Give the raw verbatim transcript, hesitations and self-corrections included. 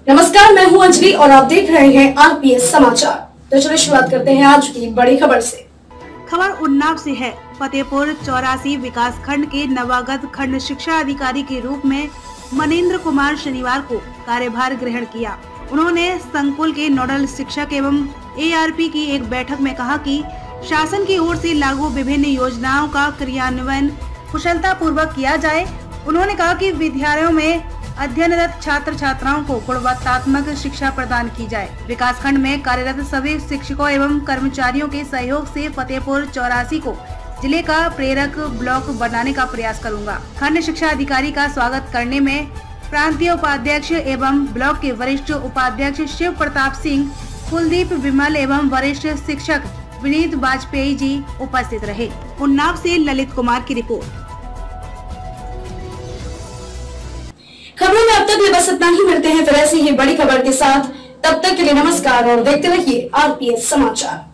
नमस्कार, मैं हूं अंजलि और आप देख रहे हैं आरपीएस समाचार। तो चलिए शुरुआत करते हैं आज की बड़ी खबर से। खबर उन्नाव से है। फतेहपुर चौरासी विकास खंड के नवागत खंड शिक्षा अधिकारी के रूप में मनेंद्र कुमार शनिवार को कार्यभार ग्रहण किया। उन्होंने संकुल के नोडल शिक्षक एवं एआरपी की एक बैठक में कहा कि शासन की ओर से लागू विभिन्न योजनाओं का क्रियान्वयन कुशलता पूर्वक किया जाए। उन्होंने कहा कि विद्यालयों में अध्ययनरत छात्र छात्राओं को गुणवत्तात्मक शिक्षा प्रदान की जाए। विकास खंड में कार्यरत सभी शिक्षकों एवं कर्मचारियों के सहयोग से फतेहपुर चौरासी को जिले का प्रेरक ब्लॉक बनाने का प्रयास करूंगा। खंड शिक्षा अधिकारी का स्वागत करने में प्रांतीय उपाध्यक्ष एवं ब्लॉक के वरिष्ठ उपाध्यक्ष शिव प्रताप सिंह, कुलदीप विमल एवं वरिष्ठ शिक्षक विनीत वाजपेयी जी उपस्थित रहे। उन्नाव से ललित कुमार की रिपोर्ट। खबरों में अब तक बस इतना ही। मिलते हैं फिर ऐसी ही बड़ी खबर के साथ। तब तक के लिए नमस्कार और देखते रहिए आरपीएस समाचार।